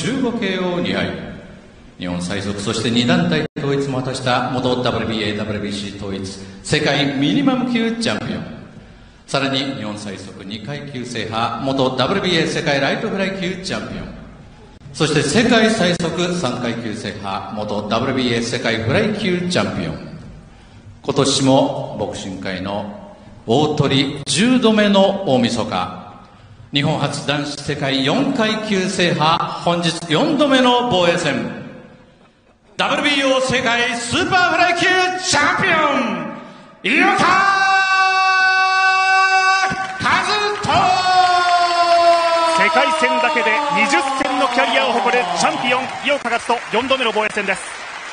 15KO 2敗、日本最速そして2団体統一も果たした元 WBA、WBC 統一世界ミニマム級チャンピオン、さらに日本最速2階級制覇元 WBA 世界ライトフライ級チャンピオン、そして世界最速3階級制覇元 WBA 世界フライ級チャンピオン、今年もボクシング界の大鳥10度目の大晦日、日本初男子世界4階級制覇、本日4度目の防衛戦、 WBO 世界スーパーフライ級チャンピオン井岡一翔。 世界戦だけで20戦のキャリアを誇るチャンピオン井岡一翔、4度目の防衛戦です。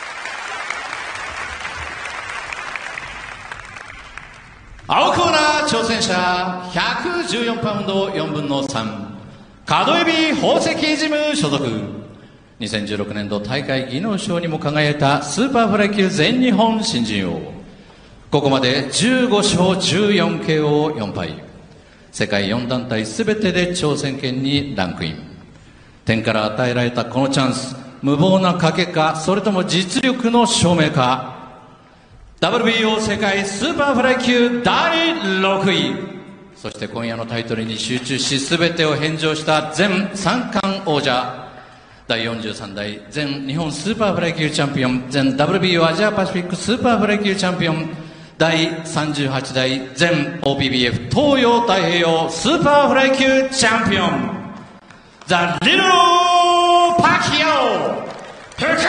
青コーナー挑戦者114パウンド4分の3、角海宝石ジム所属、2016年度大会技能賞にも輝いたスーパーフライ級全日本新人王、ここまで15勝 14KO4 敗、世界4団体すべてで挑戦権にランクイン。天から与えられたこのチャンス、無謀な賭けか、それとも実力の証明か。WBO 世界スーパーフライ級第6位、そして今夜のタイトルに集中し全てを返上した前三冠王者、第43代全日本スーパーフライ級チャンピオン、全 WBO アジアパシフィックスーパーフライ級チャンピオン、第38代全 OPBF 東洋太平洋スーパーフライ級チャンピオン、ザ・リル・パキオ福永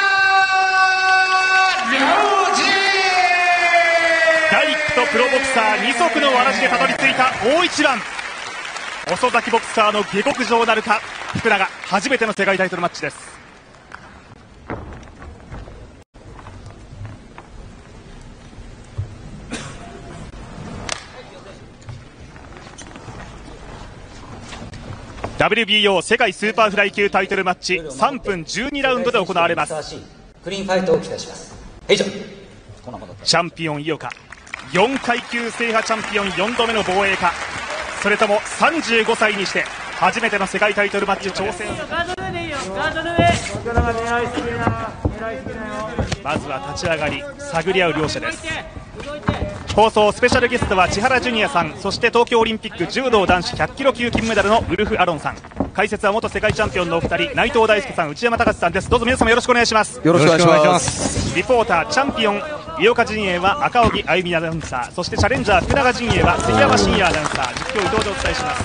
プロボクサー二足のわらじでたどり着いた大一番、遅咲きボクサーの下克上なるか。福永初めての世界タイトルマッチです。WBO 世界スーパーフライ級タイトルマッチ3分12ラウンドで行われます。 クリーンファイトを期待します。以上、 チャンピオン井岡、4階級制覇チャンピオン4度目の防衛か、それとも35歳にして初めての世界タイトルマッチ挑戦。まずは立ち上がり探り合う両者です。放送スペシャルゲストは千原ジュニアさん、そして東京オリンピック柔道男子100キロ級金メダルのウルフ・アロンさん、解説は元世界チャンピオンのお二人、内藤大輔さん、内山隆さんです。どうぞ皆様よろしくお願いします。 よろしくお願いします。 リポーターチャンピオン井岡陣営は赤荻歩美アナウンサー、そしてチャレンジャー福永陣営は関山真也アナウンサー、実況伊藤でお伝えします。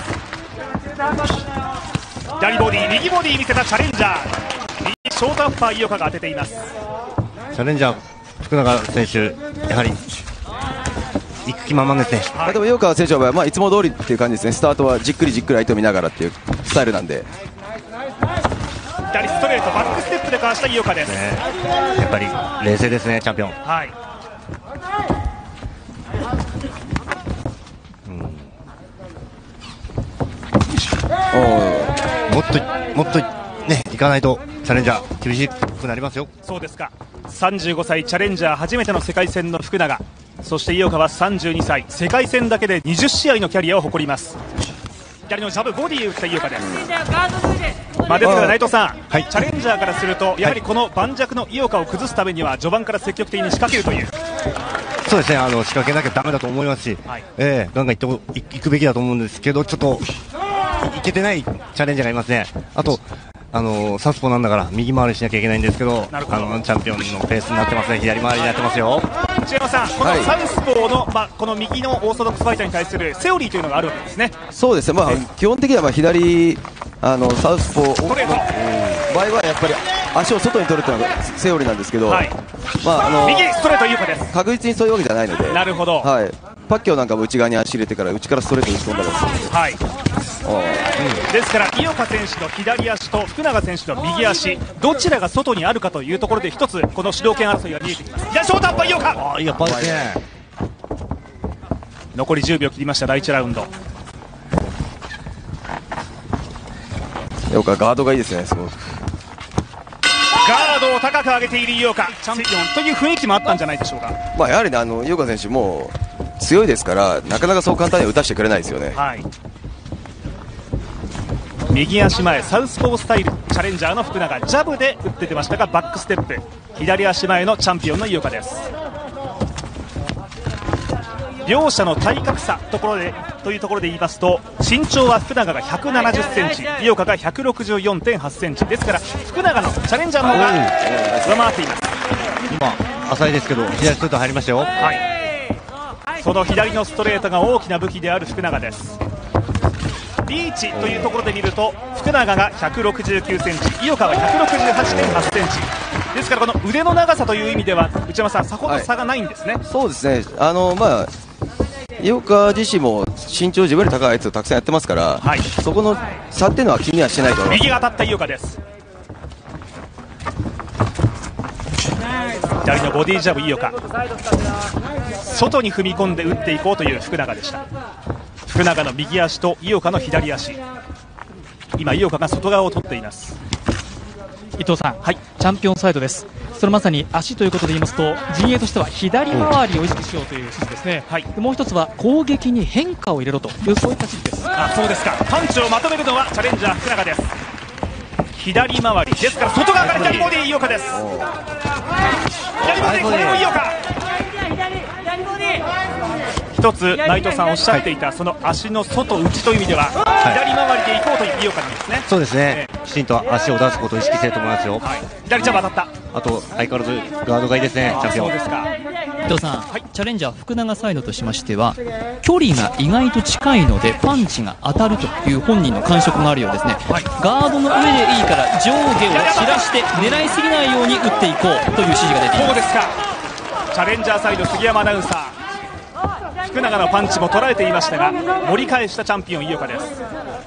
左ボディ右ボディ見せたチャレンジャー、右ショートアッパー井岡が当てています。 チャレンジャー福永選手、やはり行く気満々ですね。 でも井岡選手は、いつも通りっていう感じですね。スタートはじっくりじっくり相手を見ながらっていうスタイルなんで、 左ストレートバックステップでかわした井岡です、 やっぱり冷静ですね、チャンピオン。 はい、 もっとね、いかないとチャレンジャー厳しくなりますよ。 そうですか。35歳チャレンジャー初めての世界戦の福永、そして井岡は32歳、世界戦だけで20試合のキャリアを誇ります。左のジャブボディを打った井岡です。ですから内藤さん、チャレンジャーからするとやはりこの盤石の井岡を崩すためには序盤から積極的に仕掛けるという。 そうですね、仕掛けなきゃダメだと思いますし、ガンガン行くべきだと思うんですけど、ちょっといけてないチャレンジャーがいますね。あとサスポなんだから右回りしなきゃいけないんですけど、チャンピオンのペースになってますね。左回りになってますよ。 内山さん、このサウスポーの、この右のオーソドックスファイターに対するセオリーというのがあるわけですね。 そうですね、基本的には左サウスポーの場合はやっぱり足を外に取るというのがセオリーなんですけど、 右ストレート有効です。 確実にそういうわけじゃないので。 なるほど。 パッキョなんかも内側に足入れてから内からストレートに打ち込んだりするので、 ですから井岡選手の左足と福永選手の右足、どちらが外にあるかというところで一つこの主導権争いが見えてきます。左ショートアッパー井岡、 いいアッパーですね。 残り10秒切りました第1ラウンド。 井岡ガードがいいですね。すごくガードを高く上げている井岡、チャンピオンという雰囲気もあったんじゃないでしょうか。 やはりね、井岡選手も強いですから、なかなかそう簡単には打たせてくれないですよね。 右足前サウスポースタイルチャレンジャーの福永、ジャブで打って出ましたがバックステップ、左足前のチャンピオンの井岡です。両者の体格差というところで言いますと、身長は福永が170センチ、井岡が164.8センチですから、福永のチャレンジャーの方が上回っています。 今浅いですけど左ストレート入りましたよ。 はい、その左のストレートが大きな武器である福永です。リーチというところで見ると福永が169センチ、井岡は168.8センチですから、この腕の長さという意味では内山さん、さほど差がないんですね。 そうですね、井岡自身も身長自分より高いやつをたくさんやってますから、 はい、 そこの差っていうのは気にはしてないと思います。 右が当たった井岡です。左のボディジャブ井岡、外に踏み込んで打っていこうという福永でした。福永の右足と井岡の左足、今井岡が外側を取っています。 伊藤さん、はい、チャンピオンサイドです。それまさに足ということで言いますと、陣営としては左回りを意識しようという指示ですね。はい、もう一つは攻撃に変化を入れろという、そういった指示です。 あ、そうですか。パンチをまとめるのはチャレンジャー福永です。左回りですから外側から左ボディ井岡です。左ボディ、これも井岡。一つ内藤さんおっしゃっていた、その足の外内という意味では、左回りでいこうという井岡なんですね。 そうですね、きちんと足を出すことを意識していると思いますよ。 左ジャブ当たった。 あと相変わらずガードがいいですね、チャンピオン。 そうですか。 伊藤さん、チャレンジャー福永サイドとしましては、距離が意外と近いのでパンチが当たるという本人の感触があるようですね。ガードの上でいいから上下を散らして狙いすぎないように打っていこうという指示が出ています。 そうですか。チャレンジャーサイド杉山アナウンサー、福永のパンチも捉えていましたが盛り返したチャンピオン井岡です。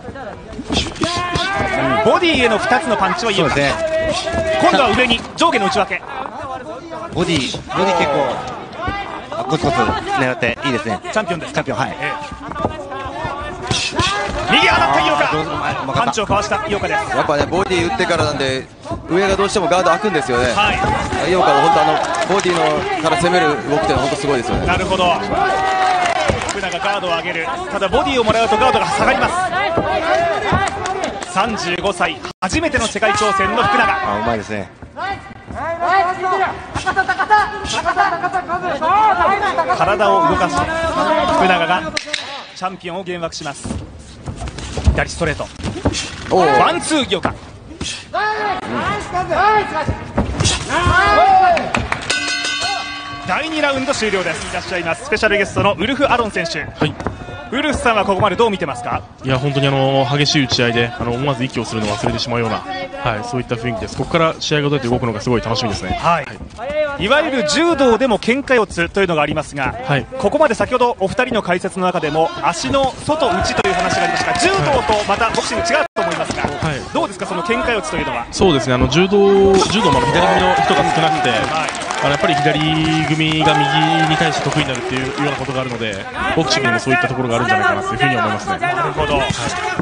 ボディへの2つのパンチは井岡、ね、今度は上に上下の内訳。 ボディ結構コツコツ狙っていいですね。 チャンピオンです。 チャンピオン、はい。 右当たった井岡、パンチをかわした井岡です。 やっぱね、ボディ打ってからなんで上がどうしてもガード開くんですよね。はい、井岡は本当ボディのから攻める動きってのは本当すごいですよね。 なるほど。福永ガードを上げる。ただボディをもらうとガードが下がります。35歳初めての世界挑戦の福永。 うまいですね。 体を動かして福永がチャンピオンを幻惑します。左ストレート、ワンツー井岡。第2ラウンド終了です。いらっしゃいますスペシャルゲストのウルフ・アロン選手、はい、ウルフさんはここまでどう見てますか？ いや本当に激しい打ち合いで思わず息をするのを忘れてしまうような、はい、そういった雰囲気です。ここから試合がどうやって動くのかすごい楽しみですね。 はい、いわゆる柔道でも喧嘩四つというのがありますが、はい、ここまで先ほどお二人の解説の中でも足の外内という話がありましたが、柔道とまたボクシング違うと思いますが、はい、どうですかその喧嘩四つというのは？ そうですね、柔道も左組みの人が少なくて、やっぱり左組が右に対して得意になるっていうようなことがあるので、ボクシングにもそういったところがあるんじゃないかなというふうに思いますね。 なるほど、はい、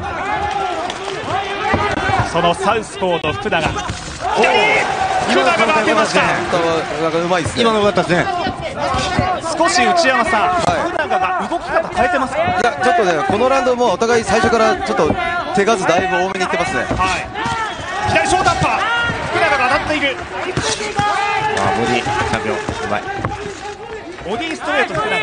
そのサウスポーと福永、福永が当てました。 うまいですね。 今の良かったですね。 少し内山さん、福永が動き方変えてますか？ いやちょっとね、このラウンドもお互い最初からちょっと手数だいぶ多めにいってますね。 はい、左ショートアッパー、福永が当たっている。 ボディチャンピオンうまい。 ボディストレート福永、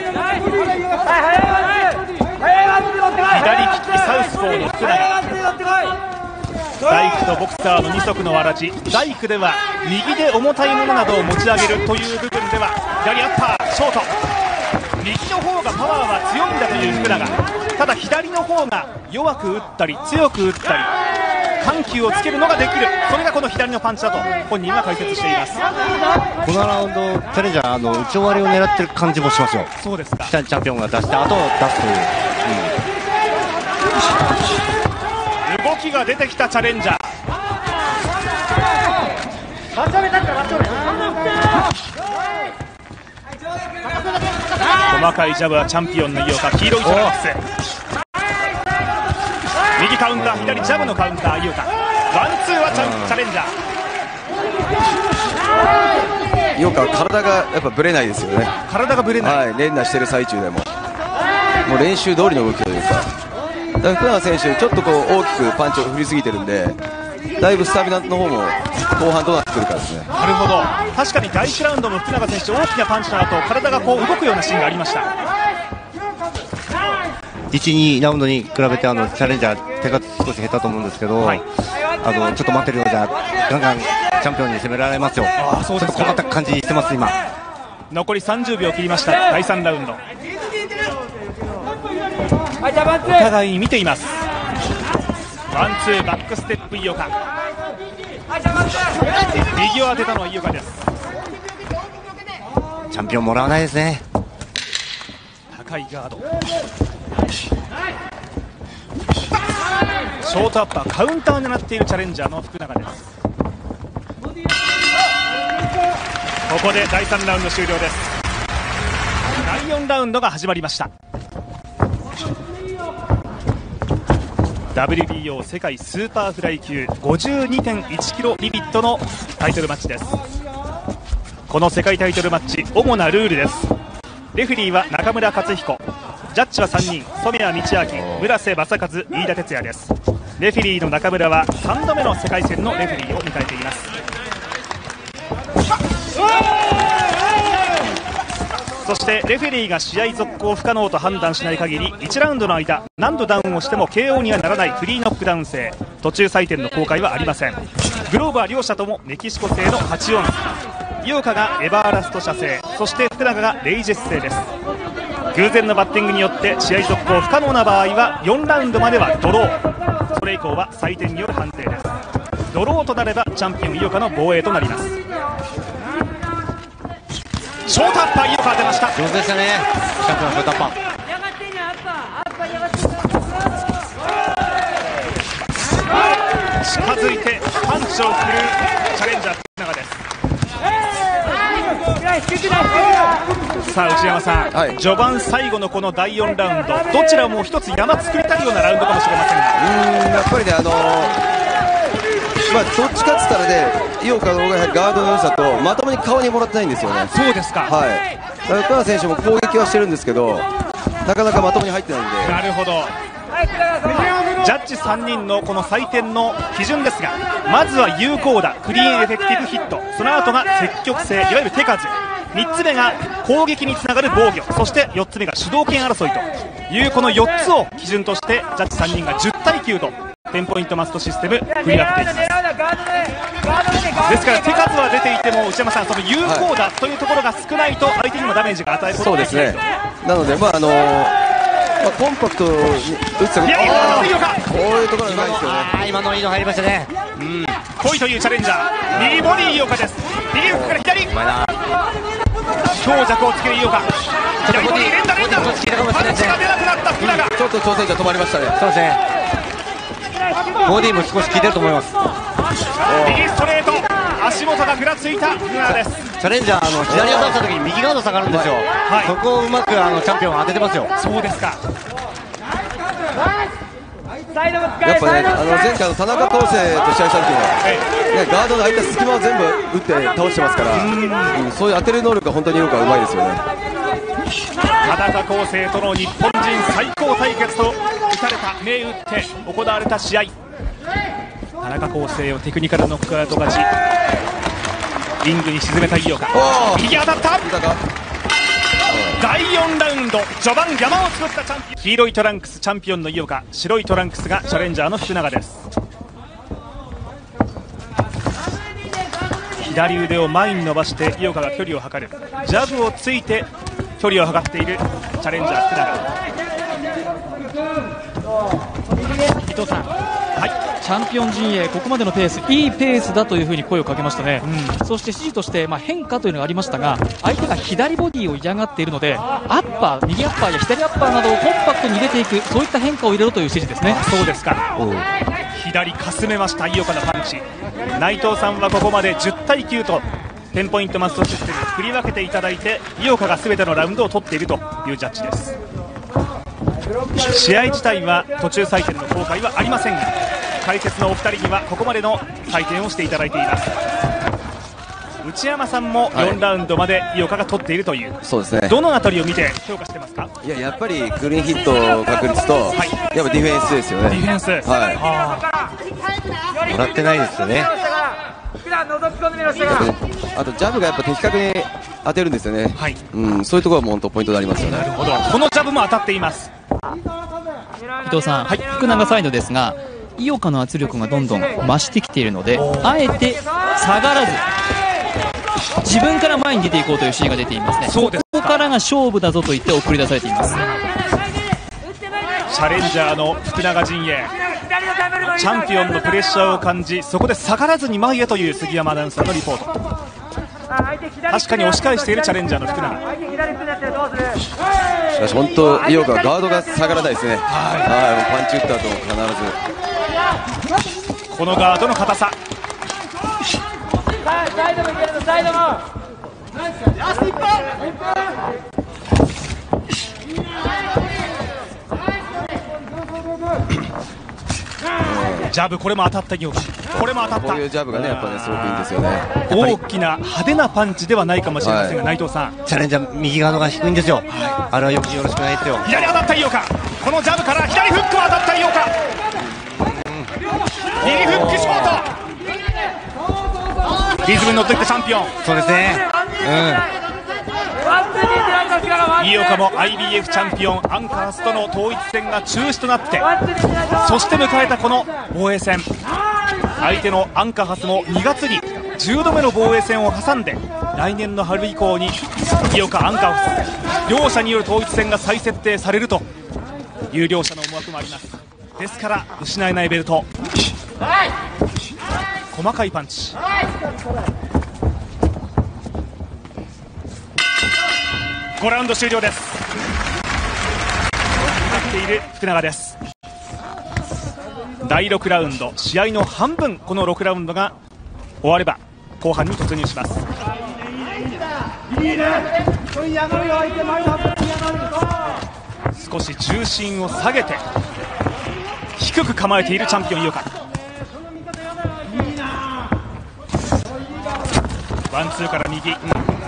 左利きサウスポーの福永。大工とボクサーの二足のわらじ。大工では右で重たいものなどを持ち上げるという部分では左アッパーショート、右の方がパワーは強いんだという福永。ただ左の方が弱く打ったり強く打ったり緩急をつけるのができる、それがこの左のパンチだと本人は解説しています。 このラウンドチャレンジャー打ち終わりを狙ってる感じもしますよ。 そうですか。 チャンピオンが出した後出すという、 動きが出てきたチャレンジャー。細かいジャブはチャンピオンの井岡。黄色いトランクス、右カウンター、左ジャブのカウンター井岡。ワンツーはチャレンジャー。 井岡は体がやっぱブレないですよね。 体がブレない、 はい、連打してる最中でももう練習通りの動きというか。 だから福永選手、ちょっとこう大きくパンチを振りすぎてるんで、だいぶスタミナの方も後半どうなってくるかですね。 なるほど、確かに第1ラウンドも福永選手、大きなパンチの後体がこう動くようなシーンがありました。 1、2ラウンドに比べてチャレンジャー手が少し減ったと思うんですけど、ちょっと待ってるようじゃガンガンチャンピオンに攻められますよ。ちょっと困った感じしてます今。 残り30秒切りました、第3ラウンド。お互いに見ています。ワンツーバックステップ井岡、右を当てたのは井岡です。 チャンピオンもらわないですね。 高いガード、ショートアッパー、カウンターを狙っているチャレンジャーの福永です。ここで第3ラウンド終了です。第4ラウンドが始まりました。 WBO 世界スーパーフライ級 52.1 キロリミットのタイトルマッチです。この世界タイトルマッチ、主なルールです。レフェリーは中村克彦、ジャッジは3人、染谷道明、村瀬正和、飯田哲也です。レフェリーの中村は3度目の世界戦のレフェリーを迎えています。そしてレフェリーが試合続行不可能と判断しない限り1ラウンドの間何度ダウンをしても KO にはならないフリーノックダウン制、途中採点の公開はありません。グローブは両者ともメキシコ製の8オンス、井岡がエバーラスト社製、そして福永がレイジェス製です。偶然のバッティングによって試合続行不可能な場合は4ラウンドまではドロー、それ以降は採点による判定です。ドローとなればチャンピオン井岡の防衛となります。ショートアッパー井岡が出ました。 上手でしたね、チャンピオンショートアッパー。 近づいてパンチを振るチャレンジャー福永です。さあ内山さん、序盤最後のこの第4ラウンド、どちらも一つ山作りたいようなラウンドかもしれませんが、 やっぱりね、どっちかっつったらね、井岡の方がガードの良さとまともに顔にもらってないんですよね。 そうですか。 だから福永選手も攻撃はしてるんですけど、なかなかまともに入ってないんで。 なるほど。ジャッジ3人のこの採点の基準ですが、まずは有効打、クリーンエフェクティブヒット、その後が積極性、いわゆる手数、3つ目が攻撃につながる防御、そして4つ目が主導権争いというこの4つを基準としてジャッジ3人が10対9と10ポイントマストシステム振り分けていきます。ですから手数は出ていても内山さん、その有効打というところが少ないと相手にもダメージが与えることができないと。 なのでコンパクトに打つとこういうところがうまいですよね。 今のいいの入りましたね。 来いというチャレンジャー、右ボディ井岡です。右フックから左、強弱をつける井岡、左ボディ連打パンチが出なくなった福永。 ちょっと挑戦者止まりましたね。 そうですね、ボディも少し効いてると思います。 右ストレート、足元がぐらついた福永です。 チャレンジャー左を出した時に右ガード下がるんですよ。そこをうまくチャンピオン当ててますよ。 そうですか。 やっぱね、前回の田中康生と試合した時は、ガードの空いた隙間を全部打って倒してますから、そういう当てる能力が本当に井岡はうまいですよね。 田中康生との日本人最高対決と打たれた銘打って行われた試合、田中康生をテクニカルノックアウト勝ち、リングに沈めた井岡、右当たった。第4ラウンド序盤山を作ったチャンピオン、黄色いトランクスチャンピオンの井岡、白いトランクスがチャレンジャーの福永です。左腕を前に伸ばして井岡が距離を測る、ジャブをついて距離を測っているチャレンジャー福永。伊藤さん、 チャンピオン陣営、ここまでのペース、いいペースだというふうに声をかけましたね。そして指示として、変化というのがありましたが、相手が左ボディを嫌がっているので、アッパー、右アッパーや左アッパーなどをコンパクトに入れていく、そういった変化を入れろという指示ですね。 そうですか。左かすめました井岡のパンチ。内藤さんはここまで10対9と10ポイントマストシステム振り分けていただいて、井岡が全てのラウンドを取っているというジャッジです。試合自体は途中採点の公開はありませんが、解説のお二人にはここまでの採点をしていただいています。 内山さんも4ラウンドまで井岡が取っているという、 そうですね。 どのあたりを見て評価してますか？ いや、やっぱりクリーンヒット確率と、やっぱディフェンスですよね。 ディフェンス、 もらってないですよね。 あとジャブがやっぱ的確に当てるんですよね。そういうところも本当ポイントになりますよね。 なるほど。このジャブも当たっています。 伊藤さん、福永サイドですが、井岡の圧力がどんどん増してきているので、あえて下がらず自分から前に出ていこうという指示が出ていますね。 そうです。 ここからが勝負だぞと言って送り出されています。 チャレンジャーの福永陣営、チャンピオンのプレッシャーを感じ、そこで下がらずに前へという杉山アナウンサーのリポート。確かに押し返しているチャレンジャーの福永。 しかし本当、井岡はガードが下がらないですね。パンチ打った後必ずこのガードの硬さ。ジャブ、これも当たった井岡。これも当たった。 こういうジャブがね、やっぱね、すごくいいんですよね。 大きな派手なパンチではないかもしれませんが、内藤さん、 チャレンジャー右ガードが低いんですよ。あれはよろしくないですよ。 左当たった井岡。このジャブから左フック当たった井岡。右フックショート。リズムに乗ってきたチャンピオン。 そうですね。 井岡も IBF チャンピオンアンカハスとの統一戦が中止となって、そして迎えたこの防衛戦。相手のアンカハスも2月に10度目の防衛戦を挟んで、来年の春以降に井岡、アンカハス両者による統一戦が再設定されるという両者の思惑もあります。ですから失えないベルト。細かいパンチ。5ラウンド終了です。勝っている福永です。第6ラウンド、試合の半分、この6ラウンドが終われば後半に突入します。少し重心を下げて低く構えているチャンピオン井岡。ワンツーから右、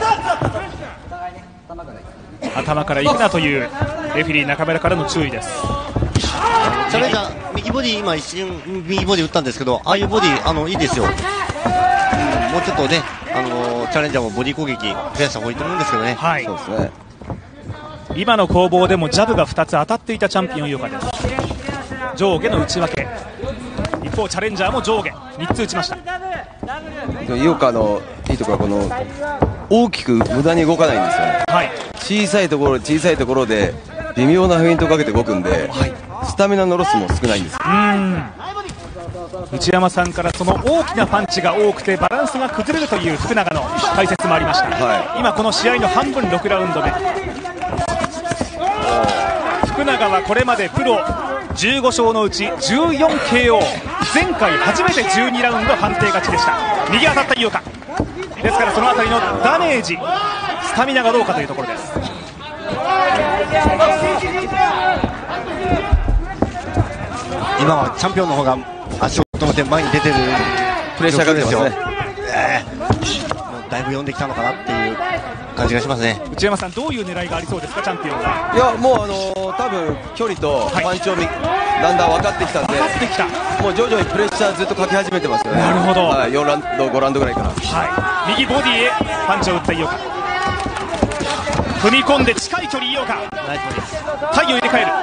頭から行くなというレフェリー中村からの注意です。 チャレンジャー右ボディ、今一瞬右ボディ打ったんですけど、ああいうボディいいですよ。もうちょっとね、チャレンジャーもボディ攻撃増やした方がいいと思うんですけどね。 はい、 そうですね。 今の攻防でもジャブが2つ当たっていたチャンピオン井岡です。上下の内訳。一方チャレンジャーも上下3つ打ちました。 井岡のいいところはこの大きく無駄に動かないんですよね。小さいところで微妙なフェイントをかけて動くんで、スタミナのロスも少ないんです。 内山さんからその大きなパンチが多くてバランスが崩れるという福永の解説もありました。今この試合の半分6ラウンド目、福永はこれまでプロ15勝のうち 14KO、 前回初めて12ラウンド判定勝ちでした。右当たった井岡ですから、そのあたりのダメージ、スタミナがどうかというところです。 今はチャンピオンの方が足を止めて前に出てるプレッシャーがですよね。 だいぶ読んできたのかなっていう感じがしますね。 内山さん、どういう狙いがありそうですか、チャンピオンは。 いや、もう多分距離とパンチをだんだん分かってきたんで、もう徐々にプレッシャーずっとかけ始めてますよね。 なるほど。 4ラウンド5ラウンドぐらいから。 右ボディへパンチを打った井岡。踏み込んで近い距離井岡。体を入れ替える。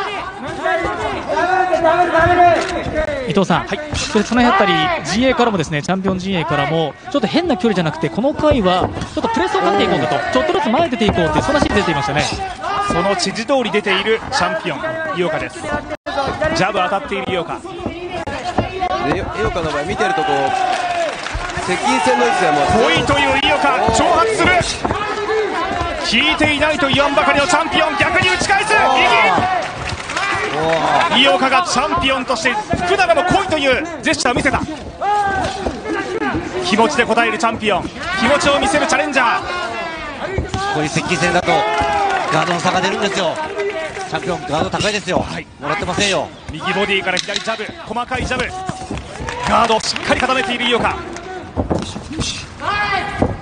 伊藤さん、その辺り陣営からもですね、チャンピオン陣営からもちょっと変な距離じゃなくて、この回はちょっとプレスをかけていこうかと、ちょっとずつ前に出ていこうという、そんな指示出ていましたね。 その指示通り出ているチャンピオン井岡です。ジャブ当たっている井岡。 井岡の場合見てるとこう接近戦の位置でも遠いという井岡、挑発する。効いていないと言わんばかりのチャンピオン、逆に打ち返す。右、井岡がチャンピオンとして福永も来いというジェスチャーを見せた。気持ちで応えるチャンピオン、気持ちを見せるチャレンジャー。 こういう接近戦だとガードの差が出るんですよ。チャンピオンガード高いですよ。もらってませんよ。 右ボディから左ジャブ、細かいジャブ、ガードをしっかり固めている井岡。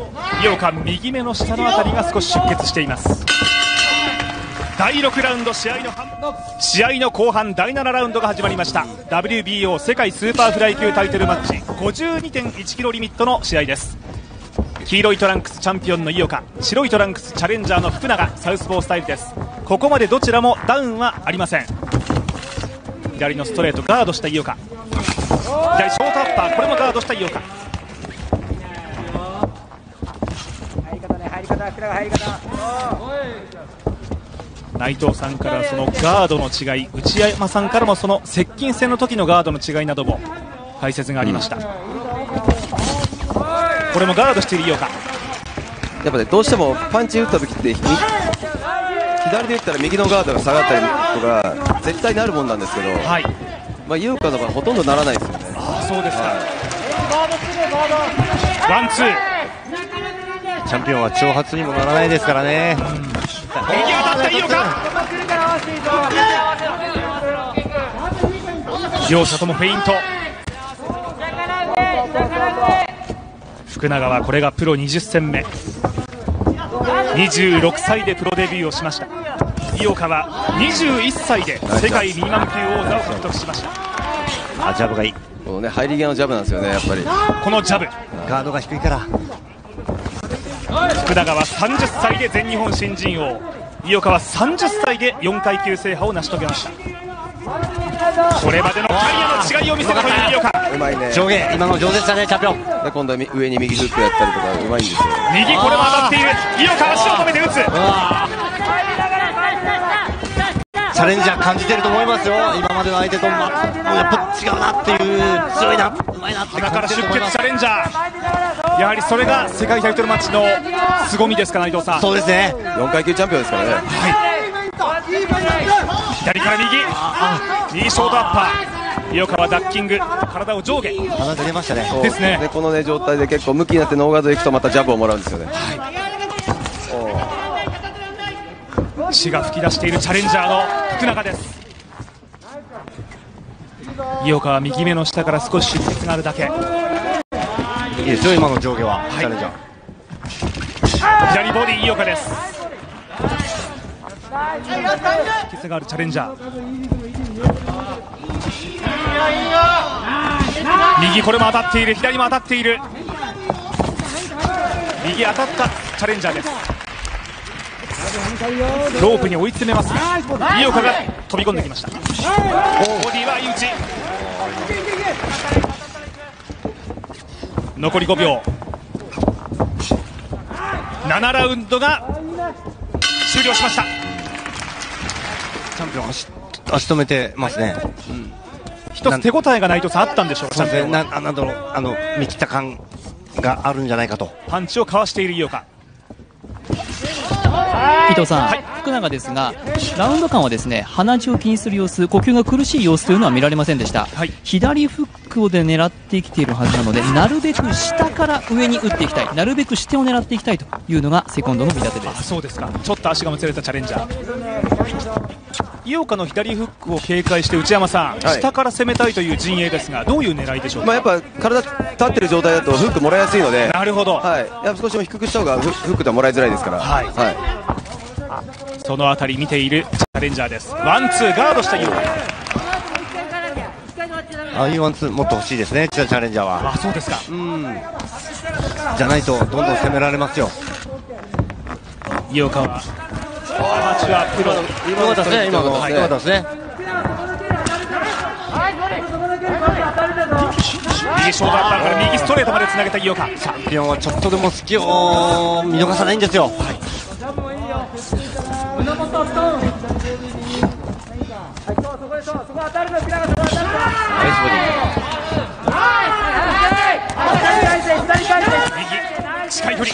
井岡右目の下のあたりが少し出血しています。第6ラウンド試合の後半第7ラウンドが始まりました。 WBO 世界スーパーフライ級タイトルマッチ 52.1 キロリミットの試合です。黄色いトランクスチャンピオンの井岡、白いトランクスチャレンジャーの福永、サウスポースタイルです。ここまでどちらもダウンはありません。左のストレートガードした井岡、左ショートアッパー、これもガードした井岡。内藤さんからそのガードの違い、内山さんからもその接近戦の時のガードの違いなども解説がありました。これもガードしている井岡。 やっぱね、どうしてもパンチ打った時って左で打ったら右のガードが下がったりとか絶対なるもんなんですけど、はい、まあ、井岡の場合ほとんどならないですよね。 ああ、そうですか。ワンツー、 チャンピオンは挑発にもならないですからね。 右当たった井岡、両者ともフェイント。福永はこれがプロ20戦目、26歳でプロデビューをしました。井岡は21歳で世界ミニマム級王座を獲得しました。 ジャブがいい。 このね、入り際のジャブなんですよね、やっぱり。 このジャブ、 ガードが低いから。 福永は30歳で全日本新人王、井岡は30歳で4階級制覇を成し遂げました。これまでのキャリアの違いを見せたという井岡。 うまいね。 上下、今の上手でしたね、チャンピオン。 で今度は上に右フックやったりとかうまいんですよ。 右、これも当たっている。井岡、足を止めて打つ。 チャレンジャー感じてると思いますよ。今までの相手とやっぱ違うなっていう、強いな、うまいなってだから出感じてると思います。 血チャレンジャー、やはりそれが世界タイトルマッチの凄みですか、内藤さん。 そうですね。 4階級チャンピオンですからね。はい、 左から右ショートアッパー、井岡はダッキング、体を上下、 鼻出ましたね。 ですね。 でこの、ね、状態で結構向きになってノーガードでいくとまたジャブをもらうんですよね。 血が噴き出しているチャレンジャーの福永です。井岡は右目の下から少し出血があるだけ。 いいですよ、今の上下は。チャレンジャー、左ボディ井岡です。出血があるチャレンジャー、右、これも当たっている。左も当たっている。右当たったチャレンジャーです。ロープに追い詰めますが井岡が飛び込んできました。ボディは相打ち。残り5秒、7ラウンドが終了しました。 チャンピオン足止めてますね。 一つ手応えが内藤さんあったんでしょうか。 そうですね、見切った感があるんじゃないかと。 パンチをかわしている井岡。 伊藤さん、福永ですがラウンド間はですね、鼻血を気にする様子、呼吸が苦しい様子というのは見られませんでした。左フックで狙ってきているはずなので、なるべく下から上に打っていきたい、なるべく視点を狙っていきたいというのがセコンドの見立てです。 そうですか。ちょっと足がもつれたチャレンジャー。井岡の左フックを警戒して内山さん、下から攻めたいという陣営ですが、どういう狙いでしょうか。 やっぱ体立ってる状態だとフックもらいやすいので。 なるほど。 やっぱ少しでも低くした方がフックではもらいづらいですから。 そのあたり見ているチャレンジャーです。ワンツーガードした井岡。 ああいうワンツーもっと欲しいですね、チャレンジャーは。 そうですか。 じゃないとどんどん攻められますよ。 井岡はアマチュアプロ、 良かったですね、今の。良かったですね。 右ショートアッパーから右ストレートまでつなげた井岡。 チャンピオンはちょっとでも隙を見逃さないんですよ。 右近い距離、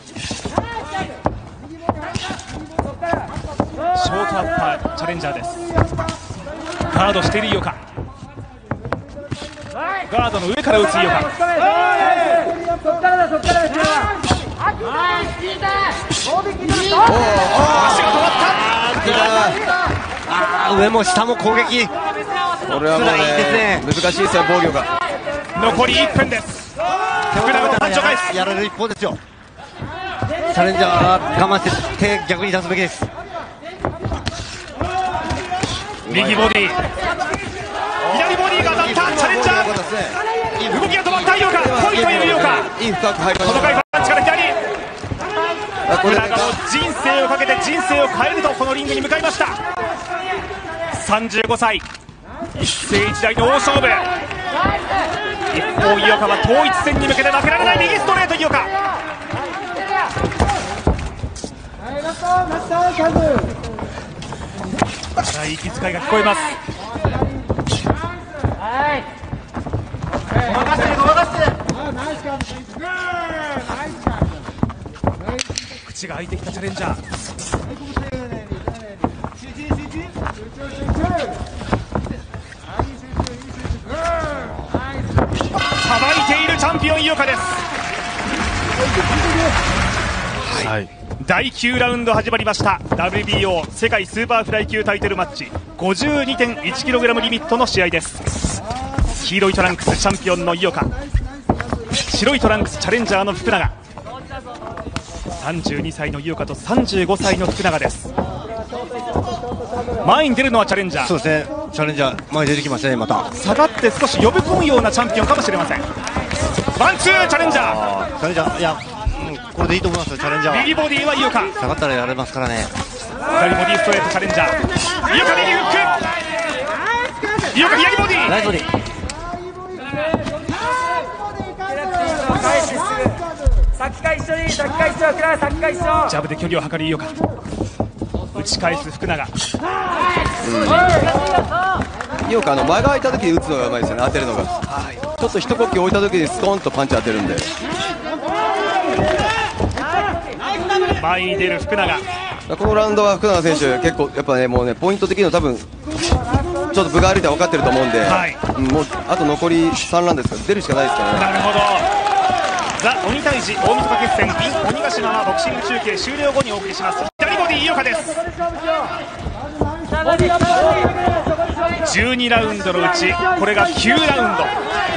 ショートアッパーチャレンジャーです。ガードしている井岡。ガードの上から打つ井岡。 上も下も攻撃。 これはもうね、難しいですよ、防御が。 残り1分です。福永とパンチを返す。 やられる一方ですよ。 チャレンジャーは我慢して手逆に出すべきです。 右ボディ、左ボディが当たった。チャレンジャー動きが止まった。井岡ポイントへの井岡、 いい深く入りました。 細かいパンチから左。福永も人生をかけて人生を変えるとこのリングに向かいました。35歳、一世一代の大勝負。一方井岡は統一戦に向けて負けられない。右ストレート井岡。息遣いが聞こえます。口が開いてきたチャレンジャー。さばいているチャンピオン井岡です。はい、第9ラウンド始まりました。 WBO 世界スーパーフライ級タイトルマッチ 52.1kg リミットの試合です。黄色いトランクスチャンピオンの井岡、白いトランクスチャレンジャーの福永。32歳の井岡と35歳の福永です。前に出るのはチャレンジャー。 そうですね、チャレンジャー前に出てきましたね。また下がって少し呼び込むようなチャンピオンかもしれません。ワンツーチャレンジャー。 チャレンジャー、いや、これでいいと思いますよ。チャレンジャー右ボディは井岡、 下がったらやれますからね。 左ボディストレートチャレンジャー。井岡右フック。井岡左ボディ。 ナイスボディ。 先か一緒に、先か一緒、先か一緒。 ジャブで距離を測る井岡。打ち返す福永。 井岡間が空いた時に打つのがうまいですよね。当てるのが、ちょっと一呼吸置いた時にスコーンとパンチ当てるんで。 前に出る福永。 このラウンドは福永選手結構やっぱね、もうねポイント的には多分ちょっと分が悪いとは分かってると思うんで、もうあと残り3ラウンドですから出るしかないですからね。 なるほど。ザ・鬼退治大晦日決戦 in 鬼ヶ島はボクシング中継終了後にお送りします。左ボディ井岡です。12ラウンドのうちこれが9ラウンド。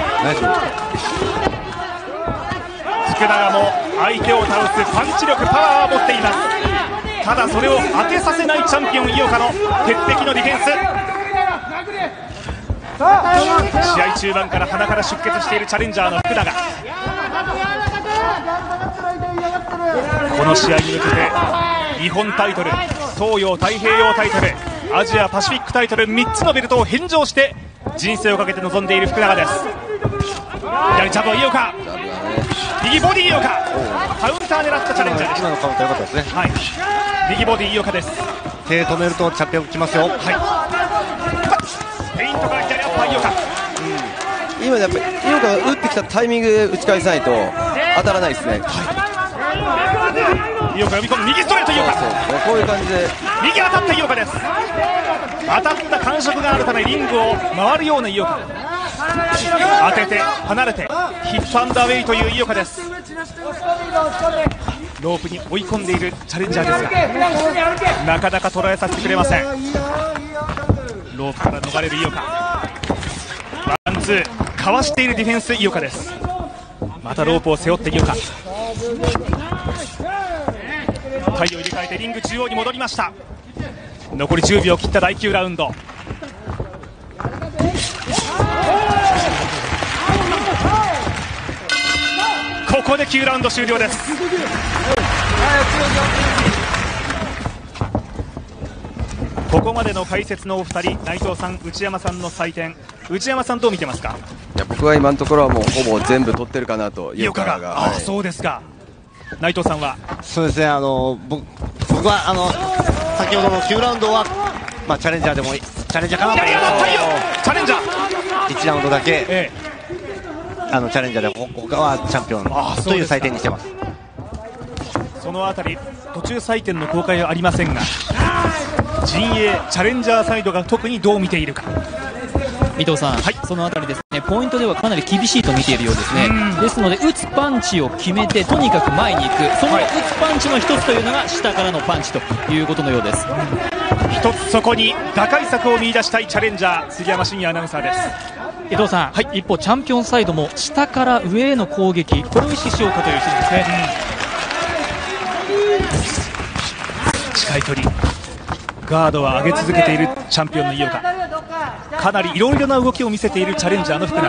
福永も相手を倒すパンチ力、パワーを持っています。ただそれを当てさせないチャンピオン井岡の鉄壁のディフェンス。試合中盤から鼻から出血しているチャレンジャーの福永。この試合に向けて日本タイトル、東洋太平洋タイトル、アジアパシフィックタイトル3つのベルトを返上して人生をかけて臨んでいる福永です。左ジャブは井岡、右ボディ井岡、カウンター狙ったチャレンジャーでした。 今のカウンター良かったですね。 はい、右ボディ井岡です。 手止めるとチャンピオンきますよ。はい、 フェイントから左アッパー井岡。 今やっぱり井岡が打ってきたタイミングで打ち返さないと当たらないですね。 井岡呼び込む右ストレート井岡。 こういう感じで右当たった井岡です。当たった感触があるためリングを回るような井岡。当てて離れてヒットアンダーウェイという井岡です。ロープに追い込んでいるチャレンジャーですがなかなか捉えさせてくれません。ロープから逃れる井岡。ワンツーかわしているディフェンス井岡です。またロープを背負って井岡。体を入れ替えてリング中央に戻りました。残り10秒切った第9ラウンド。ここで9ラウンド終了です。ここまでの解説のお二人、内藤さん、内山さんの採点、内山さんどう見てますか？ いや僕は今のところはもうほぼ全部取ってるかなと。 井岡が、はい、そうですか。内藤さんは？ そうですね、僕は先ほどの9ラウンドは、チャレンジャーでもチャレンジャーかなと思います。 チャレンジャー 1ラウンドだけ、チャレンジャーで他はチャンピオンという採点にしてます。 そのあたり途中採点の公開はありませんが、陣営チャレンジャーサイドが特にどう見ているか。 伊藤さん、はい、そのあたりですね、ポイントではかなり厳しいと見ているようですね。ですので打つパンチを決めてとにかく前に行く、その打つパンチの一つというのが下からのパンチということのようです。 一つそこに打開策を見出したいチャレンジャー杉山真也アナウンサーです。 伊藤さん、はい、一方チャンピオンサイドも下から上への攻撃、これを意識しようかという指示ですね。 い取り、ガードは上げ続けているチャンピオンの井岡、かなりいろいろな動きを見せているチャレンジャーの福永。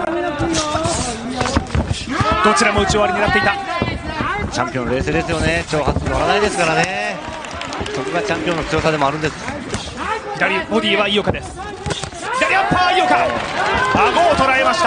どちらも打ち終わり狙っていた。 チャンピオン冷静ですよね。挑発乗らないですからね。そこがチャンピオンの強さでもあるんです。 左ボディは井岡です。左アッパー井岡、顎を捉えました。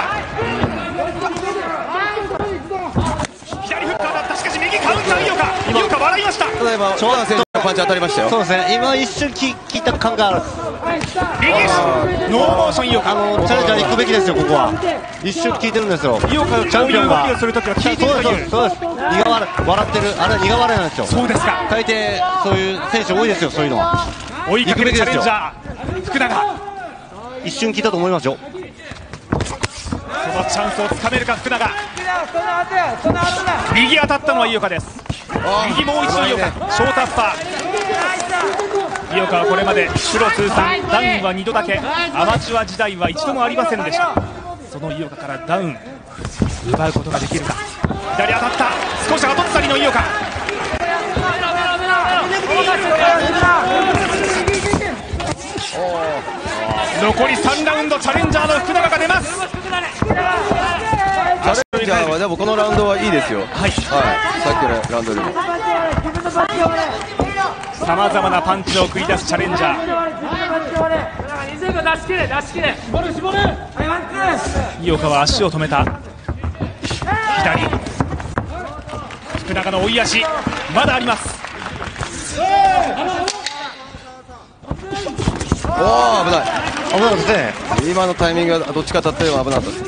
左フッカーだった。しかし右カウンター井岡、井岡笑いました。 ただ今、長田選手のパンチ当たりましたよ。 そうですね、今一瞬聞いた感がある。 右ノーモーション井岡、 チャレンジャー行くべきですよ、ここは。一瞬聞いてるんですよ。 井岡のチャンピオンがするときは聞いているという。 そうです。笑ってる、あれは苦笑いなんですよ。 そうですか。 大抵そういう選手多いですよ、そういうのは。 追いかけるチャレンジャー福永、 一瞬聞いたと思いますよ。 そのチャンスをつかめるか福永。右当たったのは井岡です。右もう一度井岡、ショートアッパー。井岡はこれまでプロ通算ダウンは2度だけ、アマチュア時代は一度もありませんでした。その井岡からダウン奪うことができるか。左当たった、少し後ずさりの井岡。残り3ラウンド、チャレンジャーの福永が出ます。 チャレンジャーはでもこのラウンドはいいですよ。はい、さっきのラウンドよりもさまざまなパンチを繰り出すチャレンジャー。井岡は足を止めた。左福永の追い足まだあります。 おお、危ない危ないですね。 今のタイミングがどっちか当たっても危なかったです。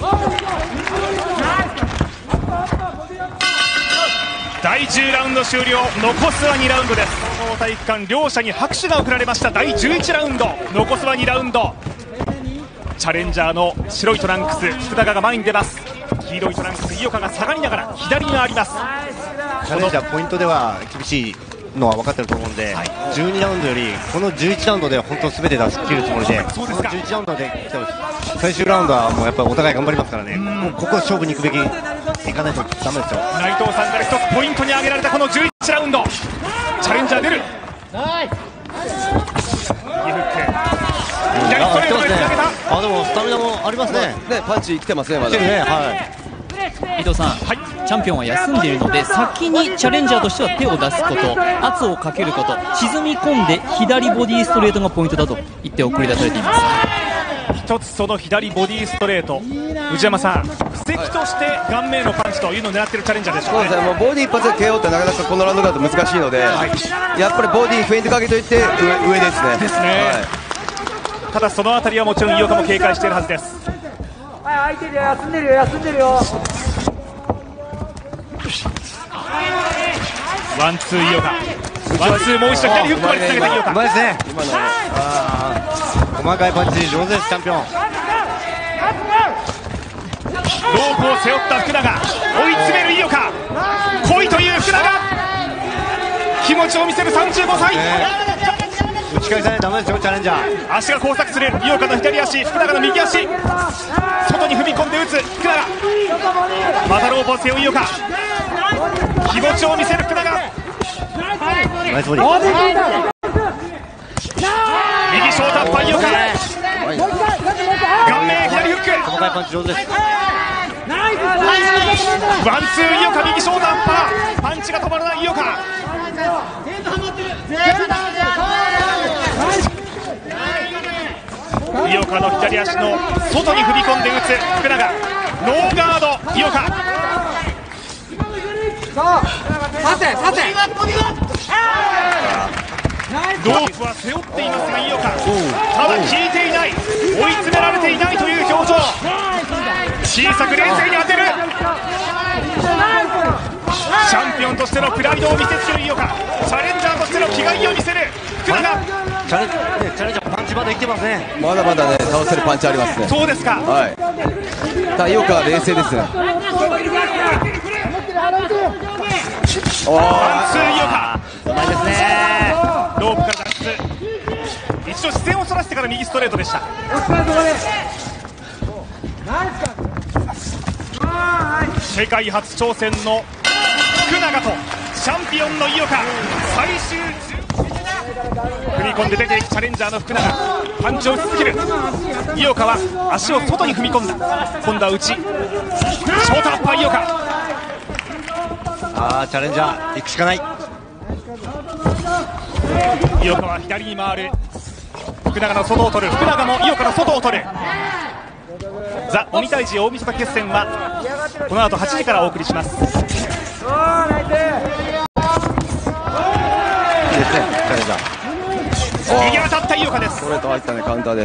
第10ラウンド終了、残すは2ラウンドです。総合体育館両者に拍手が送られました。第11ラウンド、残すは2ラウンド。チャレンジャーの白いトランクス福永が前に出ます。黄色いトランクス井岡が下がりながら左に回ります。 チャレンジャーポイントでは厳しいのは分かってると思うんで、12ラウンドよりこの11ラウンドで本当全て出し切るつもりで、この11ラウンドで来てほしい。最終ラウンドはもうやっぱりお互い頑張りますからね、もうここ勝負に行くべき、いかないとダメですよ。 内藤さんから一つポイントに挙げられたこの11ラウンド、チャレンジャー出る。右フック、左ストレートでつなげた。 でもスタミナもありますね。 パンチ来てますね、まだ。 伊藤さん、チャンピオンは休んでいるので先にチャレンジャーとしては手を出すこと、圧をかけること、沈み込んで左ボディストレートがポイントだと言って送り出されています。 一つその左ボディストレート、内山さん、布石として顔面のパンチというのを狙っているチャレンジャーでしょうね。 そうですね、もうボディ一発で KO ってなかなかこのラウンドだと難しいので、やっぱりボディフェイントかけといて上ですね。 ですね、ただそのあたりはもちろん井岡も警戒しているはずです。 空いてるよ、休んでるよ、休んでるよ。 ワンツー井岡、ワンツーもう一度左フックまでつなげた井岡。 うまいですね。細かいパンチ上手です、チャンピオン。 ロープを背負った福永、追い詰める井岡、来いという福永、気持ちを見せる35歳。 打ち返さないとダメですよ、チャレンジャー。 足が交錯する井岡の左足、福永の右足、外に踏み込んで打つ福永、またロープを背負う井岡、気持ちを見せる福永。 ナイスボディ。 右ショートアッパー井岡、顔面左フック、 細かいパンチ上手です。 ワンツー井岡、右ショートアッパー、パンチが止まらない井岡。井岡の左足の外に踏み込んで打つ福永、ノーガード井岡。ロープは背負っていますが井岡、ただ効いていない、追い詰められていないという表情。小さく冷静に当てる。チャンピオンとしてのプライドを見せつける井岡、チャレンジャーとしての気概を見せる福永。 チャレンジャーパンチまで生きてますね。 まだまだね、倒せるパンチありますね。 そうですか。 はい。ただ井岡は冷静ですね。 ワンツー井岡、 うまいですね。 ロープから脱出、一度視線をそらしてから右ストレートでした。世界初挑戦の福永とチャンピオンの井岡、最終踏み込んで出ていくチャレンジャーの福永、パンチを打ち続ける。井岡は足を外に踏み込んだ。今度は内、ショートアッパー井岡。 チャレンジャー行くしかない。 井岡は左に回る。福永の外を取る。福永も井岡の外を取る。ザ・鬼退治大晦日決戦はこの後8時からお送りします。 いいですね、チャレンジャー。 右当たった井岡です。 ストレート入ったね、カウンターです。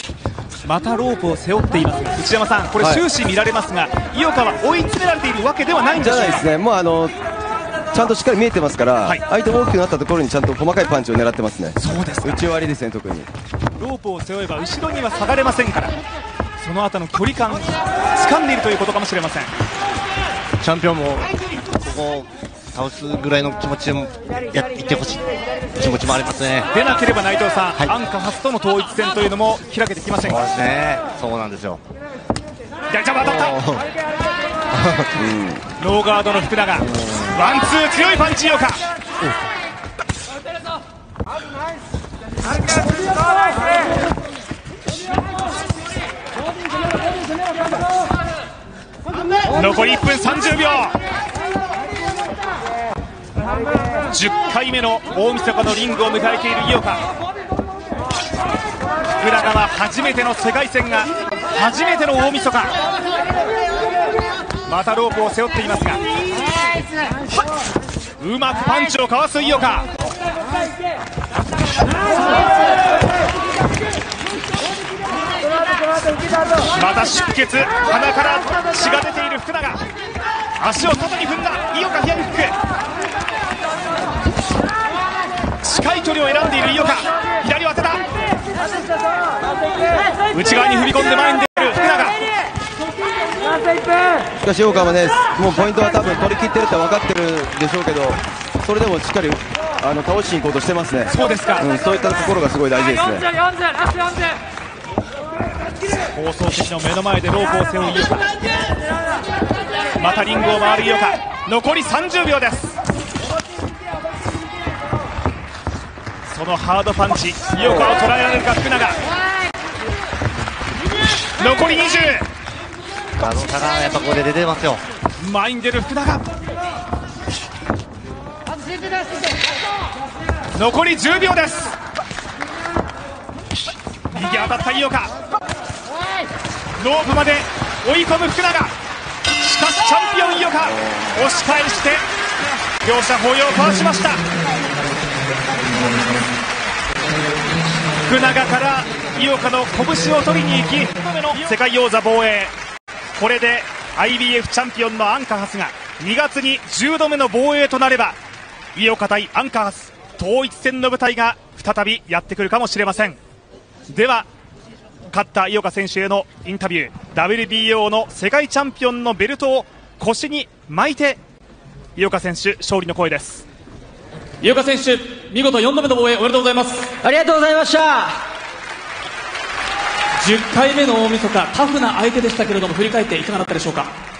またロープを背負っていますが、内山さん、これ終始見られますが、井岡は追い詰められているわけではないんでしょうか。 じゃないですね、もうちゃんとしっかり見えてますから、相手も大きくなったところにちゃんと細かいパンチを狙ってますね。 そうですか。 内割りですね、特にロープを背負えば後ろには下がれませんから、その後の距離感掴んでいるということかもしれません。 チャンピオンもここ倒すぐらいの気持ちでもいってほしい気持ちもありますね。 出なければ内藤さん、アンカハスとの統一戦というのも開けてきませんか。 そうですね、そうなんですよ。 左ジャブ当たったノーガードの福永、ワンツー強いパンチ井岡。残り1分30秒。10回目の大晦日のリングを迎えている井岡。福永は初めての世界戦が初めての大晦日。またロープを背負っていますが、うまくパンチをかわす井岡。また出血、鼻から血が出ている福永。足を外に踏んだ井岡、左フック。近い距離を選んでいる井岡、左を当てた。内側に踏み込んで前に出る福永。 しかし井岡はね、もうポイントは多分取り切ってるって分かってるでしょうけど、それでもしっかり倒しに行こうとしてますね。 そうですか、 そういったところがすごい大事ですね。 放送席の目の前でロープを背負う井岡。またリングを回る井岡。残り30秒です。そのハードパンチ、井岡を捉えられるか福永。残り20。 差がやっぱここで出てますよ。 前に出る福永。残り10秒です。右当たった井岡。ロープまで追い込む福永。しかしチャンピオン井岡、押し返して両者抱擁を交わしました。福永から井岡の拳を取りに行き、2度目の世界王座防衛。これで IBF チャンピオンのアンカハスが2月に10度目の防衛となれば、井岡対アンカハス統一戦の舞台が再びやってくるかもしれません。では勝った井岡選手へのインタビュー、 WBO の世界チャンピオンのベルトを腰に巻いて井岡選手勝利の声です。 井岡選手、見事4度目の防衛おめでとうございます。 ありがとうございました。 10回目の大晦日、タフな相手でしたけれども振り返っていかがだったでしょうか。